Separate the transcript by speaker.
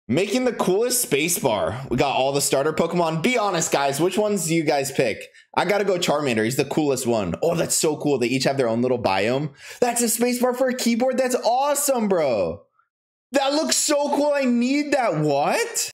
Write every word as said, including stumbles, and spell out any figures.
Speaker 1: Making the coolest spacebar. We got all the starter Pokemon. Be honest, guys. Which ones do you guys pick? I gotta go Charmander. He's the coolest one. Oh, that's so cool. They each have their own little biome. That's a spacebar for a keyboard. That's awesome, bro. That looks so cool. I need that. What?